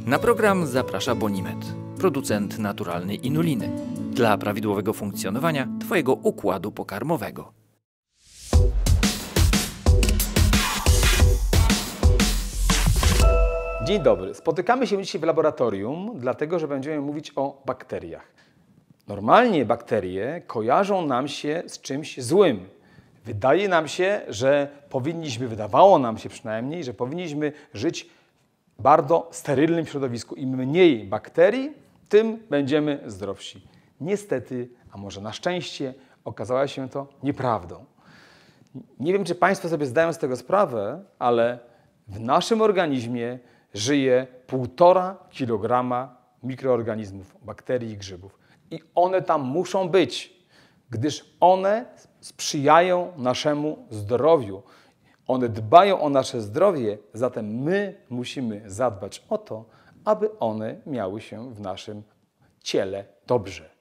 Na program zaprasza Bonimed, producent naturalnej inuliny, dla prawidłowego funkcjonowania Twojego układu pokarmowego. Dzień dobry. Spotykamy się dzisiaj w laboratorium, dlatego że będziemy mówić o bakteriach. Normalnie bakterie kojarzą nam się z czymś złym. Wydaje nam się, że wydawało nam się przynajmniej, że powinniśmy żyć w bardzo sterylnym środowisku. Im mniej bakterii, tym będziemy zdrowsi. Niestety, a może na szczęście, okazało się to nieprawdą. Nie wiem, czy Państwo sobie zdają z tego sprawę, ale w naszym organizmie żyje 1,5 kg mikroorganizmów, bakterii i grzybów. I one tam muszą być, gdyż one sprzyjają naszemu zdrowiu. One dbają o nasze zdrowie, zatem my musimy zadbać o to, aby one miały się w naszym ciele dobrze.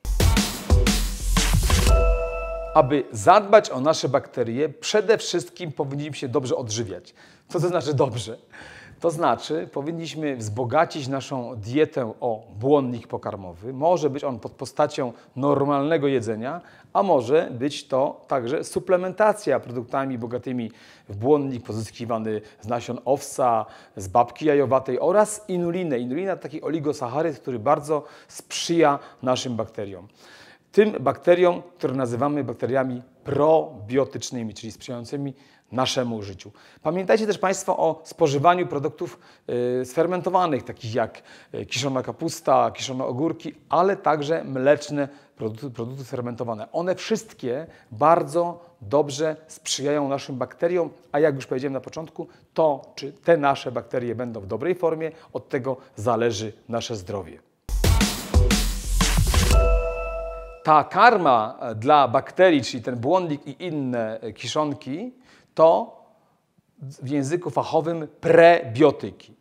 Aby zadbać o nasze bakterie, przede wszystkim powinniśmy się dobrze odżywiać. Co to znaczy dobrze? To znaczy, powinniśmy wzbogacić naszą dietę o błonnik pokarmowy. Może być on pod postacią normalnego jedzenia, a może być to także suplementacja produktami bogatymi w błonnik pozyskiwany z nasion owsa, z babki jajowatej oraz inulinę. Inulina to taki oligosacharyd, który bardzo sprzyja naszym bakteriom. Tym bakteriom, które nazywamy bakteriami probiotycznymi, czyli sprzyjającymi naszemu życiu. Pamiętajcie też Państwo o spożywaniu produktów sfermentowanych, takich jak kiszona kapusta, kiszone ogórki, ale także mleczne produkty fermentowane. One wszystkie bardzo dobrze sprzyjają naszym bakteriom, a jak już powiedziałem na początku, to czy te nasze bakterie będą w dobrej formie, od tego zależy nasze zdrowie. Ta karma dla bakterii, czyli ten błonnik i inne kiszonki, to w języku fachowym prebiotyki.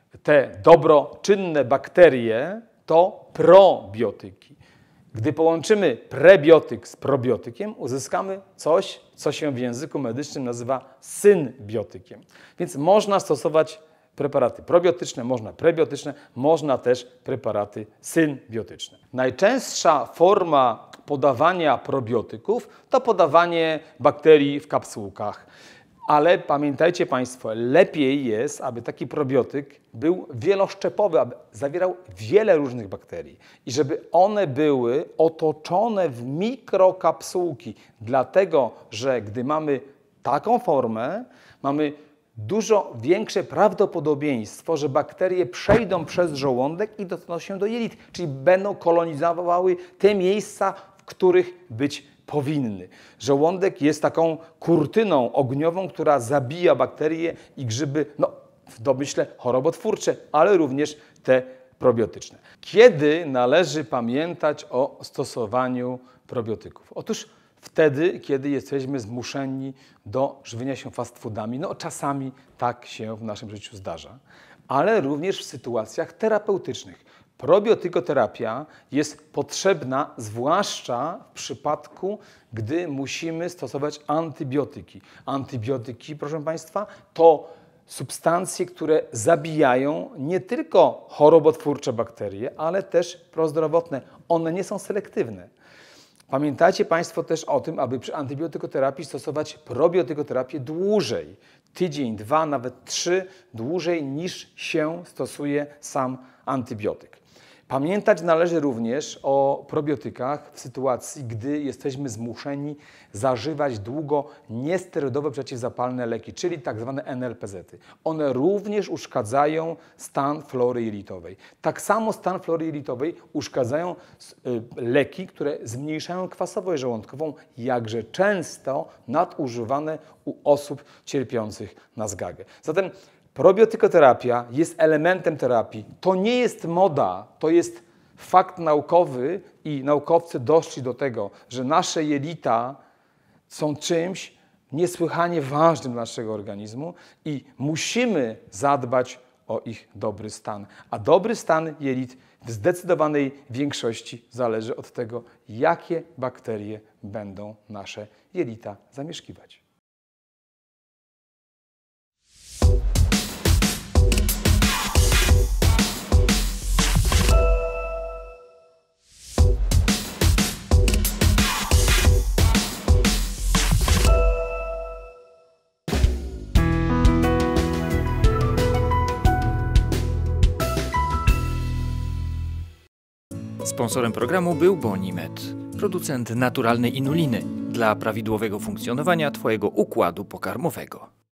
Te dobroczynne bakterie to probiotyki. Gdy połączymy prebiotyk z probiotykiem, uzyskamy coś, co się w języku medycznym nazywa synbiotykiem. Więc można stosować preparaty probiotyczne, można prebiotyczne, można też preparaty synbiotyczne. Najczęstsza forma podawania probiotyków to podawanie bakterii w kapsułkach. Ale pamiętajcie Państwo, lepiej jest, aby taki probiotyk był wieloszczepowy, aby zawierał wiele różnych bakterii i żeby one były otoczone w mikrokapsułki. Dlatego, że gdy mamy taką formę, mamy dużo większe prawdopodobieństwo, że bakterie przejdą przez żołądek i dostaną się do jelit, czyli będą kolonizowały te miejsca, w których być powinny. Żołądek jest taką kurtyną ogniową, która zabija bakterie i grzyby, w domyśle chorobotwórcze, ale również te probiotyczne. Kiedy należy pamiętać o stosowaniu probiotyków? Otóż wtedy, kiedy jesteśmy zmuszeni do żywienia się fast foodami. Czasami tak się w naszym życiu zdarza, ale również w sytuacjach terapeutycznych. Probiotykoterapia jest potrzebna zwłaszcza w przypadku, gdy musimy stosować antybiotyki. Antybiotyki, proszę Państwa, to substancje, które zabijają nie tylko chorobotwórcze bakterie, ale też prozdrowotne. One nie są selektywne. Pamiętajcie Państwo też o tym, aby przy antybiotykoterapii stosować probiotykoterapię dłużej. Tydzień, 2, nawet 3 dłużej niż się stosuje sam antybiotyk. Pamiętać należy również o probiotykach w sytuacji, gdy jesteśmy zmuszeni zażywać długo niesterydowe przeciwzapalne leki, czyli tak zwane NLPZ-y. One również uszkadzają stan flory jelitowej. Tak samo stan flory jelitowej uszkadzają leki, które zmniejszają kwasowość żołądkową, jakże często nadużywane u osób cierpiących na zgagę. Zatem probiotykoterapia jest elementem terapii. To nie jest moda, to jest fakt naukowy i naukowcy doszli do tego, że nasze jelita są czymś niesłychanie ważnym dla naszego organizmu i musimy zadbać o ich dobry stan. A dobry stan jelit w zdecydowanej większości zależy od tego, jakie bakterie będą nasze jelita zamieszkiwać. Sponsorem programu był Bonimed, producent naturalnej inuliny dla prawidłowego funkcjonowania Twojego układu pokarmowego.